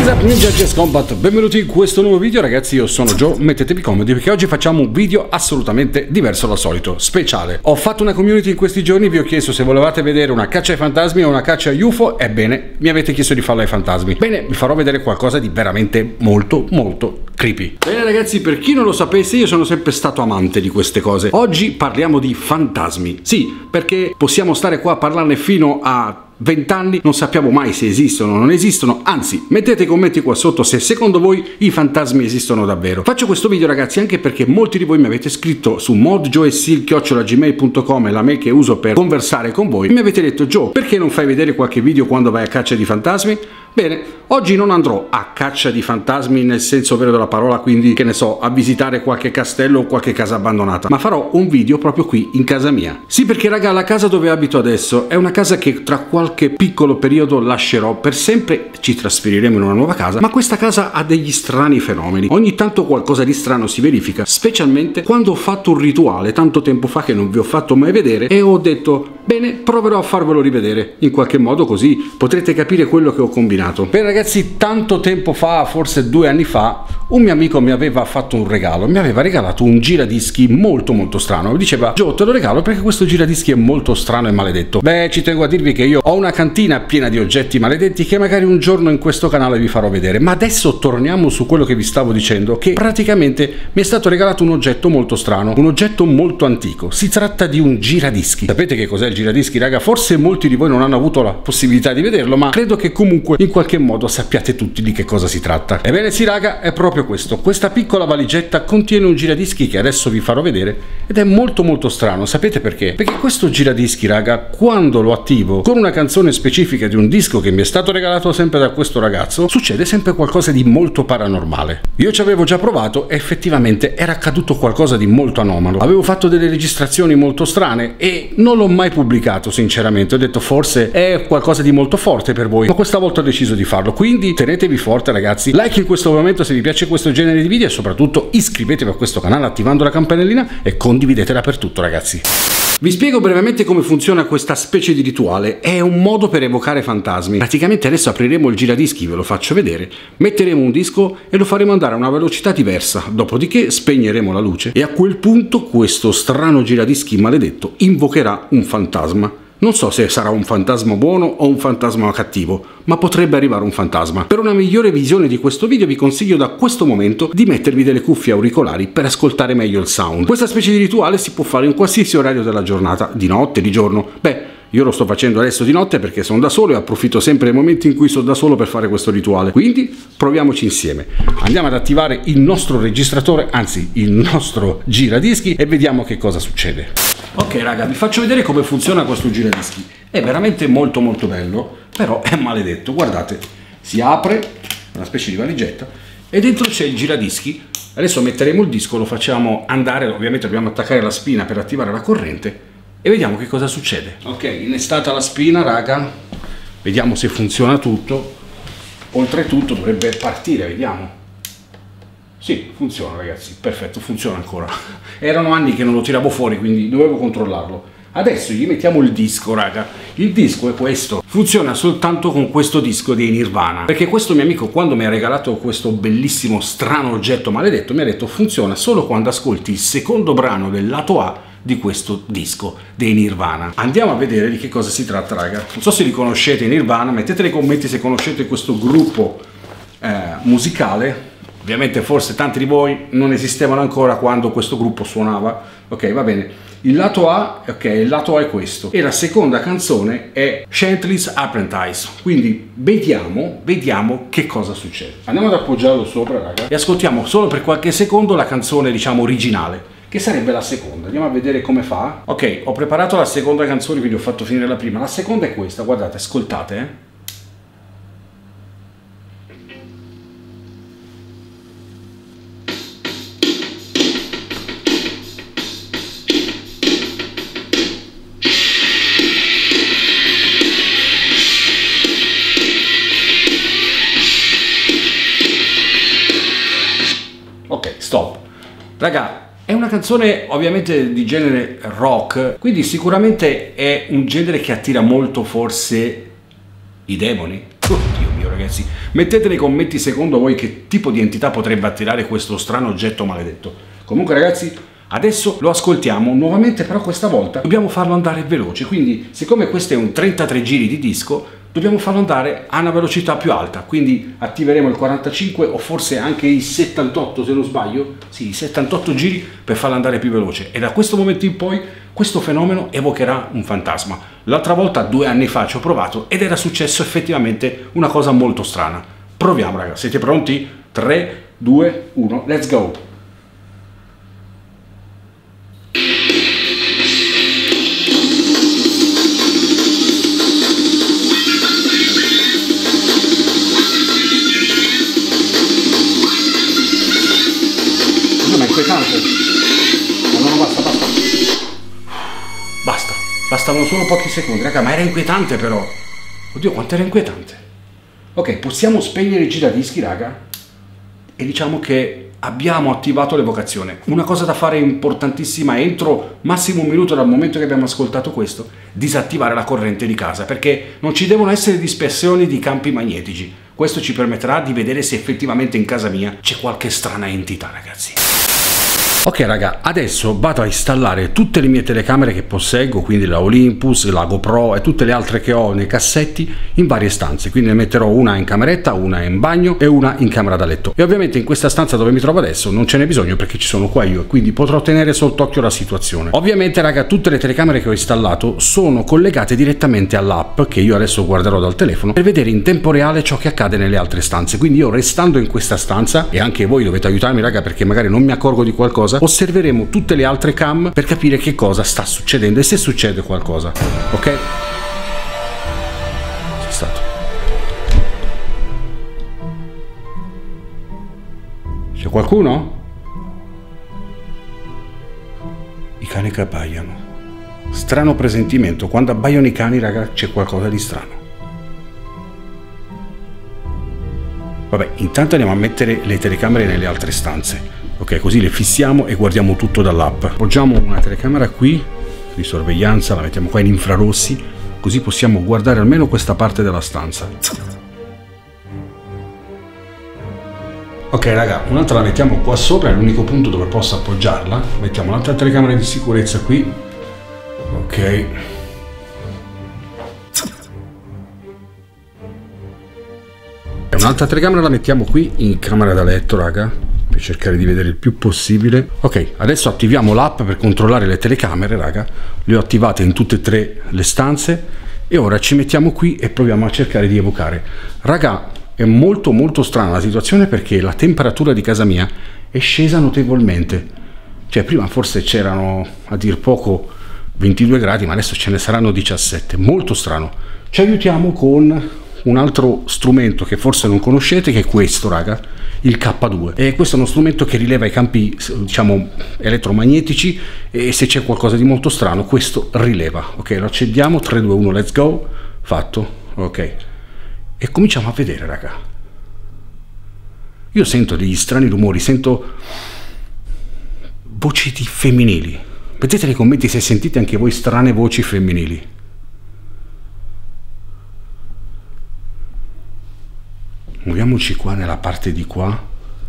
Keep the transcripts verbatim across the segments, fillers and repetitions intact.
Up Ninja Jazz Combat, benvenuti in questo nuovo video ragazzi, io sono Joe, mettetevi comodi perché oggi facciamo un video assolutamente diverso dal solito, speciale. Ho fatto una community in questi giorni, vi ho chiesto se volevate vedere una caccia ai fantasmi o una caccia agli U F O, ebbene mi avete chiesto di farlo ai fantasmi. Bene, vi farò vedere qualcosa di veramente molto molto creepy. Bene ragazzi, per chi non lo sapesse, io sono sempre stato amante di queste cose. Oggi parliamo di fantasmi, sì, perché possiamo stare qua a parlarne fino a venti anni, non sappiamo mai se esistono o non esistono, anzi mettete i commenti qua sotto se secondo voi i fantasmi esistono davvero. Faccio questo video ragazzi anche perché molti di voi mi avete scritto su modjoesil chiocciola gmail punto com, la mail che uso per conversare con voi, e mi avete detto: Joe, perché non fai vedere qualche video quando vai a caccia di fantasmi? Bene, oggi non andrò a caccia di fantasmi nel senso vero della parola, quindi che ne so, a visitare qualche castello o qualche casa abbandonata, ma farò un video proprio qui in casa mia. Sì, perché raga, la casa dove abito adesso è una casa che tra qualche piccolo periodo lascerò per sempre, ci trasferiremo in una nuova casa, ma questa casa ha degli strani fenomeni. Ogni tanto qualcosa di strano si verifica, specialmente quando ho fatto un rituale tanto tempo fa che non vi ho fatto mai vedere e ho detto: bene, proverò a farvelo rivedere in qualche modo, così potrete capire quello che ho combinato. Beh ragazzi, tanto tempo fa, forse due anni fa, un mio amico mi aveva fatto un regalo, mi aveva regalato un giradischi molto molto strano. Mi diceva: Joe, te lo regalo perché questo giradischi è molto strano e maledetto. Beh, ci tengo a dirvi che io ho una cantina piena di oggetti maledetti che magari un giorno in questo canale vi farò vedere, ma adesso torniamo su quello che vi stavo dicendo, che praticamente mi è stato regalato un oggetto molto strano, un oggetto molto antico. Si tratta di un giradischi. Sapete che cos'è il giradischi, raga? Forse molti di voi non hanno avuto la possibilità di vederlo, ma credo che comunque in qualche modo sappiate tutti di che cosa si tratta. Ebbene sì raga, è proprio questo. Questa piccola valigetta contiene un giradischi che adesso vi farò vedere ed è molto molto strano. Sapete perché? Perché questo giradischi raga, quando lo attivo con una canzone specifica di un disco che mi è stato regalato sempre da questo ragazzo, succede sempre qualcosa di molto paranormale. Io ci avevo già provato e effettivamente era accaduto qualcosa di molto anomalo. Avevo fatto delle registrazioni molto strane e non l'ho mai pubblicato sinceramente. Ho detto forse è qualcosa di molto forte per voi, ma questa volta ho deciso di farlo, quindi tenetevi forte ragazzi. Like in questo momento se vi piace questo genere di video e soprattutto iscrivetevi a questo canale attivando la campanellina e condividete dappertutto ragazzi. Vi spiego brevemente come funziona questa specie di rituale. È un modo per evocare fantasmi. Praticamente adesso apriremo il giradischi, ve lo faccio vedere, metteremo un disco e lo faremo andare a una velocità diversa, dopodiché spegneremo la luce e a quel punto questo strano giradischi maledetto invocherà un fantasma. Non so se sarà un fantasma buono o un fantasma cattivo, ma potrebbe arrivare un fantasma. Per una migliore visione di questo video vi consiglio da questo momento di mettervi delle cuffie auricolari per ascoltare meglio il sound. Questa specie di rituale si può fare in qualsiasi orario della giornata, di notte, di giorno. Beh, io lo sto facendo adesso di notte perché sono da solo e approfitto sempre dei momenti in cui sono da solo per fare questo rituale. Quindi proviamoci insieme. Andiamo ad attivare il nostro registratore, anzi il nostro giradischi, e vediamo che cosa succede. Ok raga, vi faccio vedere come funziona questo giradischi. È veramente molto molto bello, però è maledetto. Guardate, si apre, una specie di valigetta, e dentro c'è il giradischi. Adesso metteremo il disco, lo facciamo andare, ovviamente dobbiamo attaccare la spina per attivare la corrente e vediamo che cosa succede. Ok, innestata la spina raga, vediamo se funziona tutto. Oltretutto dovrebbe partire, vediamo. Sì, funziona ragazzi, perfetto, funziona ancora. Erano anni che non lo tiravo fuori, quindi dovevo controllarlo. Adesso gli mettiamo il disco raga. Il disco è questo, funziona soltanto con questo disco dei Nirvana, perché questo mio amico, quando mi ha regalato questo bellissimo strano oggetto maledetto, mi ha detto funziona solo quando ascolti il secondo brano del lato A di questo disco dei Nirvana. Andiamo a vedere di che cosa si tratta raga. Non so se li conoscete i Nirvana, mettete nei commenti se conoscete questo gruppo eh, musicale. Ovviamente forse tanti di voi non esistevano ancora quando questo gruppo suonava. Ok, va bene. Il lato A, ok, il lato A è questo. E la seconda canzone è Chantley's Apprentice. Quindi vediamo, vediamo che cosa succede. Andiamo ad appoggiarlo sopra, raga, e ascoltiamo solo per qualche secondo la canzone, diciamo, originale, che sarebbe la seconda. Andiamo a vedere come fa. Ok, ho preparato la seconda canzone, quindi ho fatto finire la prima. La seconda è questa, guardate, ascoltate, eh. Ok, stop. Raga, è una canzone ovviamente di genere rock, quindi sicuramente è un genere che attira molto forse i demoni. Oddio mio ragazzi. ragazzi. Mettete nei commenti secondo voi che tipo di entità potrebbe attirare questo strano oggetto maledetto. Comunque ragazzi, adesso lo ascoltiamo nuovamente, però questa volta dobbiamo farlo andare veloce, quindi siccome questo è un trentatré giri di disco, dobbiamo farlo andare a una velocità più alta, quindi attiveremo il quarantacinque o forse anche i settantotto se non sbaglio, sì, i settantotto giri per farlo andare più veloce, e da questo momento in poi questo fenomeno evocherà un fantasma. L'altra volta, due anni fa, ci ho provato ed era successo effettivamente una cosa molto strana. Proviamo ragazzi, siete pronti? tre, due, uno, let's go! Ma no, basta, basta. Basta. Bastavano solo pochi secondi, raga, ma era inquietante però. Oddio, quanto era inquietante. Ok, possiamo spegnere i giradischi, raga. E diciamo che abbiamo attivato l'evocazione. Una cosa da fare importantissima entro massimo un minuto dal momento che abbiamo ascoltato questo: disattivare la corrente di casa, perché non ci devono essere dispersioni di campi magnetici. Questo ci permetterà di vedere se effettivamente in casa mia c'è qualche strana entità, ragazzi. Ok raga, adesso vado a installare tutte le mie telecamere che posseggo, quindi la Olympus, la GoPro e tutte le altre che ho nei cassetti in varie stanze, quindi ne metterò una in cameretta, una in bagno e una in camera da letto. E ovviamente in questa stanza dove mi trovo adesso non ce n'è bisogno perché ci sono qua io, quindi potrò tenere sott'occhio la situazione. Ovviamente raga, tutte le telecamere che ho installato sono collegate direttamente all'app che io adesso guarderò dal telefono per vedere in tempo reale ciò che accade nelle altre stanze. Quindi io, restando in questa stanza, e anche voi dovete aiutarmi raga perché magari non mi accorgo di qualcosa, osserveremo tutte le altre cam per capire che cosa sta succedendo e se succede qualcosa. Ok? C'è stato. C'è qualcuno? I cani che abbaiano. Strano presentimento. Quando abbaiano i cani, raga, c'è qualcosa di strano. Vabbè, intanto andiamo a mettere le telecamere nelle altre stanze. Ok, così le fissiamo e guardiamo tutto dall'app. Appoggiamo una telecamera qui di sorveglianza, la mettiamo qua in infrarossi, così possiamo guardare almeno questa parte della stanza. Ok raga, un'altra la mettiamo qua sopra, è l'unico punto dove posso appoggiarla. Mettiamo un'altra telecamera di sicurezza qui. Ok. E un'altra telecamera la mettiamo qui in camera da letto, raga, per cercare di vedere il più possibile. Ok, adesso attiviamo l'app per controllare le telecamere, raga. Le ho attivate in tutte e tre le stanze e ora ci mettiamo qui e proviamo a cercare di evocare. Raga, è molto molto strana la situazione perché la temperatura di casa mia è scesa notevolmente. Cioè prima forse c'erano a dir poco ventidue gradi, ma adesso ce ne saranno diciassette. Molto strano. Ci aiutiamo con un altro strumento che forse non conoscete, che è questo, raga, il K due. E questo è uno strumento che rileva i campi, diciamo, elettromagnetici, e se c'è qualcosa di molto strano questo rileva. Ok, lo accendiamo, tre, due, uno, let's go. Fatto. Ok, e cominciamo a vedere, raga. Io sento degli strani rumori, sento voci di femminili. Mettete nei commenti se sentite anche voi strane voci femminili. Muoviamoci qua nella parte di qua.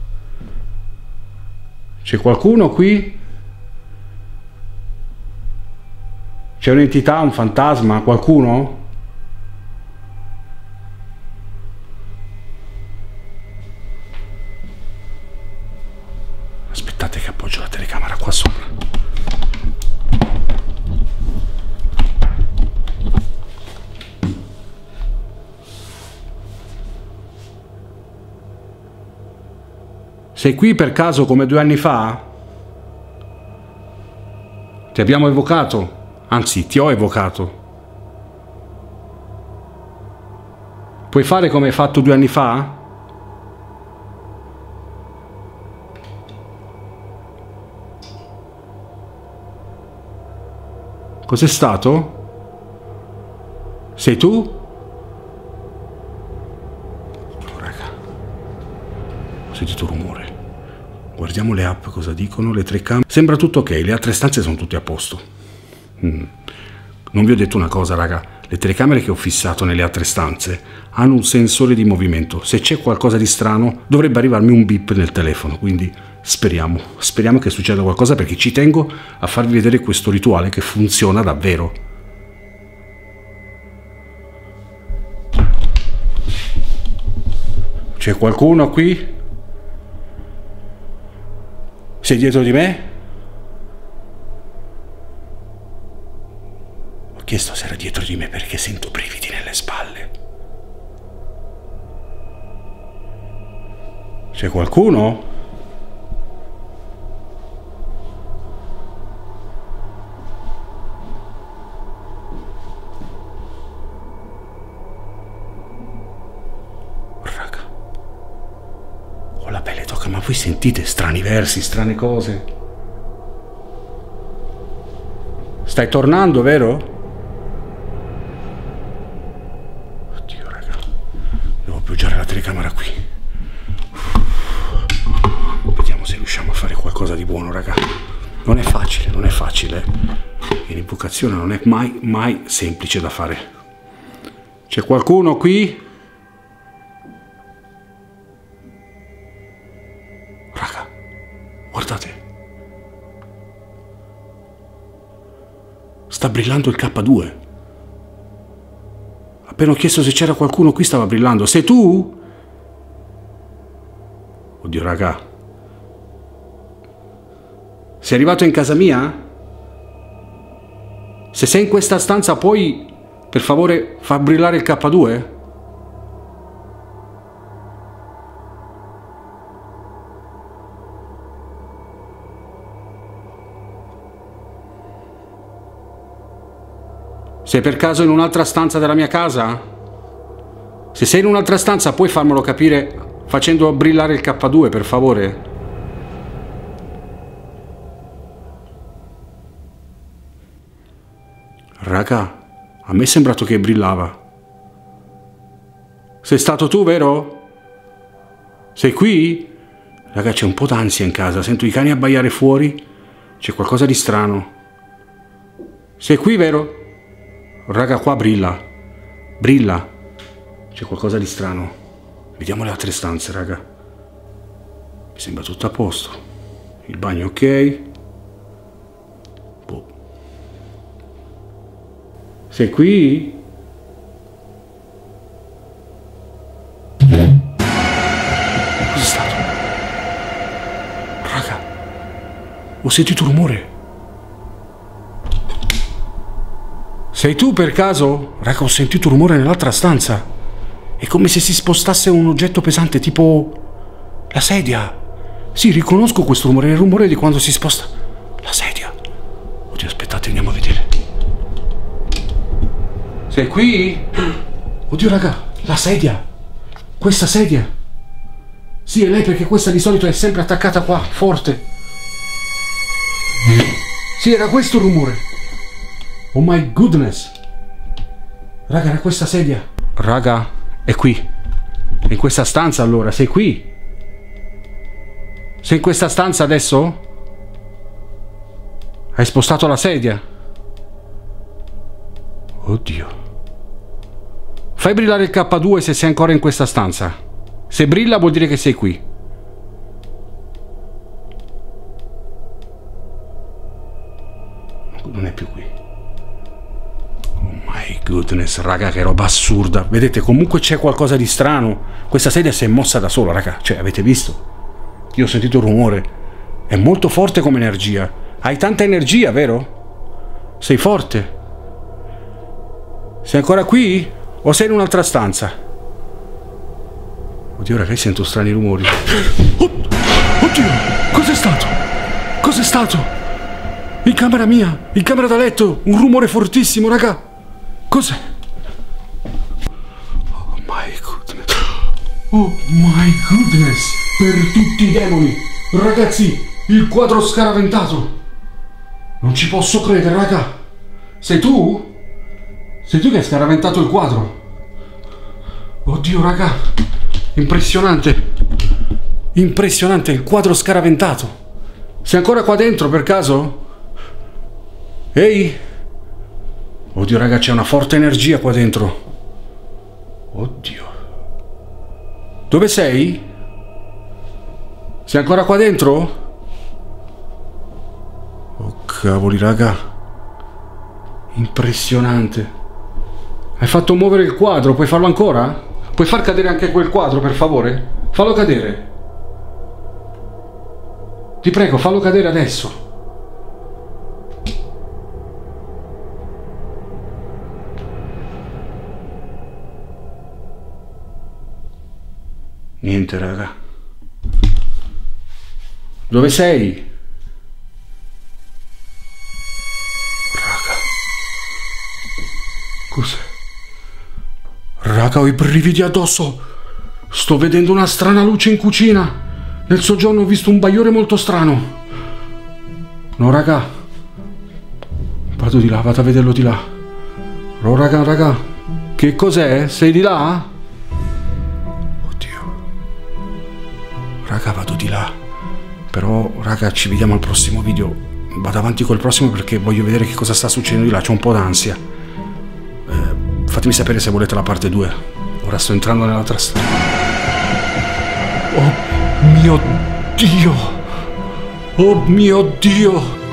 C'è qualcuno qui? C'è un'entità, un fantasma, qualcuno? Aspettate che appoggio la telecamera qua sopra. Sei qui per caso come due anni fa? Ti abbiamo evocato? Anzi, ti ho evocato. Puoi fare come hai fatto due anni fa? Cos'è stato? Sei tu? Oh, raga, ho sentito rumore. Guardiamo le app cosa dicono, le tre cam. Sembra tutto ok, le altre stanze sono tutte a posto. Mm. Non vi ho detto una cosa, raga. Le telecamere che ho fissato nelle altre stanze hanno un sensore di movimento. Se c'è qualcosa di strano dovrebbe arrivarmi un beep nel telefono, quindi speriamo, speriamo che succeda qualcosa, perché ci tengo a farvi vedere questo rituale che funziona davvero. C'è qualcuno qui? Sei dietro di me? Ho chiesto se era dietro di me perché sento brividi nelle spalle. C'è qualcuno? Raga, ho la pelle d'oca, ma voi sentite strani versi, strane cose? Stai tornando, vero? Appoggiare la telecamera qui. Vediamo se riusciamo a fare qualcosa di buono, raga. Non è facile, non è facile. E l'invocazione non è mai, mai semplice da fare. C'è qualcuno qui? Raga, guardate. Sta brillando il K due. Appena ho chiesto se c'era qualcuno qui stava brillando. Sei tu? Oddio, raga. Sei arrivato in casa mia? Se sei in questa stanza puoi, per favore, far brillare il K due? Sei per caso in un'altra stanza della mia casa? Se sei in un'altra stanza puoi farmelo capire facendo brillare il K due, per favore? Raga, a me è sembrato che brillava. Sei stato tu, vero? Sei qui? Raga, c'è un po' d'ansia in casa, sento i cani abbaiare fuori, c'è qualcosa di strano. Sei qui, vero? Raga, qua brilla, brilla, c'è qualcosa di strano. Vediamo le altre stanze, raga. Mi sembra tutto a posto. Il bagno ok. Boh. Sei qui? Cos'è stato? Raga, ho sentito un rumore. Sei tu per caso? Raga, ho sentito un rumore nell'altra stanza. È come se si spostasse un oggetto pesante, tipo la sedia. Sì, riconosco questo rumore, è il rumore di quando si sposta la sedia. Oddio, aspettate, andiamo a vedere. Sei qui? Oddio, raga, la sedia. Questa sedia. Sì, è lei, perché questa di solito è sempre attaccata qua, forte. Sì, era questo il rumore. Oh my goodness. Raga, era questa sedia. Raga, è qui. È in questa stanza allora, sei qui? Sei in questa stanza adesso? Hai spostato la sedia? Oddio. Fai brillare il K due se sei ancora in questa stanza. Se brilla vuol dire che sei qui. Non è più qui. My goodness, raga, che roba assurda. Vedete, comunque c'è qualcosa di strano. Questa sedia si è mossa da sola, raga. Cioè, avete visto? Io ho sentito il rumore. È molto forte come energia. Hai tanta energia, vero? Sei forte. Sei ancora qui? O sei in un'altra stanza? Oddio, raga, sento strani rumori. Oddio, cos'è stato? Cos'è stato? In camera mia, in camera da letto, un rumore fortissimo, raga. Cos'è? Oh my goodness. Oh my goodness. Per tutti i demoni. Ragazzi, il quadro scaraventato. Non ci posso credere, raga. Sei tu? Sei tu che hai scaraventato il quadro? Oddio, raga. Impressionante. Impressionante, il quadro scaraventato. Sei ancora qua dentro per caso? Ehi? Oddio, raga, c'è una forte energia qua dentro. Oddio. Dove sei? Sei ancora qua dentro? Oh, cavoli, raga. Impressionante. Hai fatto muovere il quadro, puoi farlo ancora? Puoi far cadere anche quel quadro, per favore? Fallo cadere. Ti prego, fallo cadere adesso. Niente, raga. Dove sei? Raga. Cos'è? Raga, ho i brividi addosso. Sto vedendo una strana luce in cucina. Nel soggiorno ho visto un bagliore molto strano. No, raga. Vado di là, vado a vederlo di là. Oh, raga, raga. Che cos'è? Sei di là? Oddio. Raga, vado di là. Però, raga, ci vediamo al prossimo video. Vado avanti col prossimo perché voglio vedere che cosa sta succedendo di là. C'ho un po' d'ansia. Eh, fatemi sapere se volete la parte due. Ora sto entrando nell'altra strada. Oh mio Dio! Oh mio Dio!